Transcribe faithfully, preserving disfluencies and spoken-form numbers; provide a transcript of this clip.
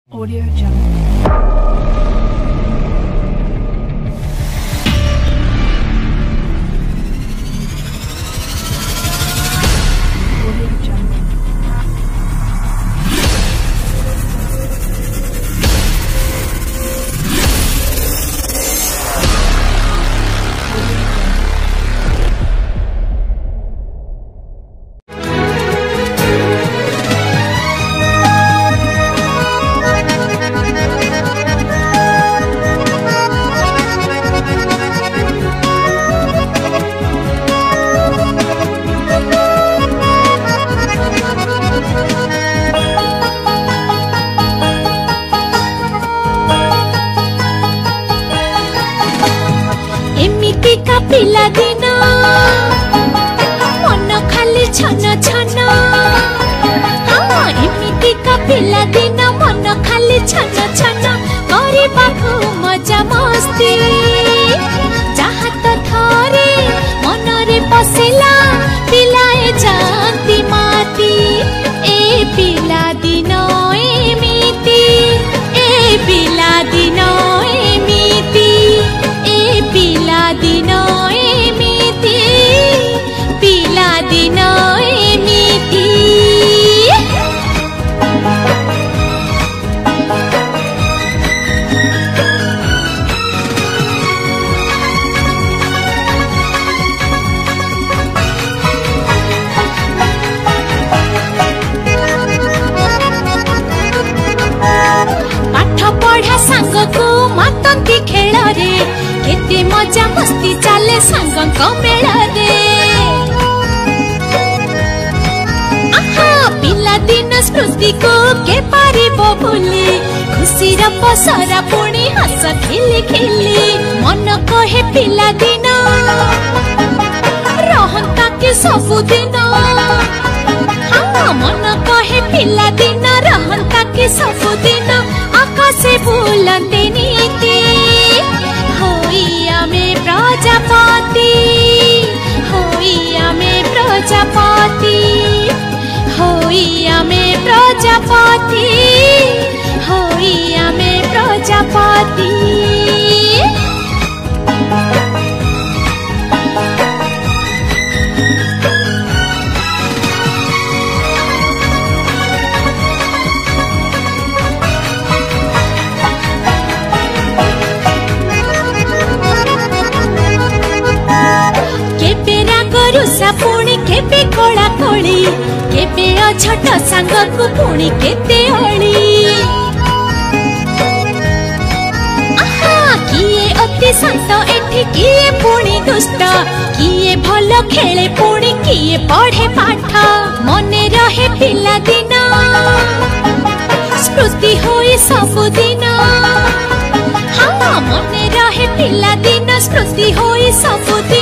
Audio Jungle. पिला दिन मन खाली छन छन हाँ एमिति का पिला दिन मन खाली छन छन करबाकू मजा मस्ती जहाँ तो थरे मनरे पसिला पिलाए जानती माती ए पिला दिन एमिति ए पिला दिन एमिति ए पिला दिन मातंती खेल रे केते मजा मस्ती चले सांग मेल रे आहा पिला दिन स्मृति को के पारिबो भूली खुशी रा पसरा पुणी हस खिली खिली मन कहे पिला दिन रहंता के सब दिन हाँ मन कहे पिला दिन रहंता के सब दिन आकाशे बुलंदी नीति होइया में प्रजापति होइया में प्रजापति होइया में प्रजापति होइया में प्रजापति पुणी केबे कोला कोली केबे अछट सांग को पुणी केते ओली आहा किए अति संत एठी किए पुणी दुष्ट किए भलो खेले पुणी किए पढ़े पाठ मने रहे पिला दिन स्मृति होई सब दिन हाँ मने रहे पिला दिन स्मृति होई सब दिन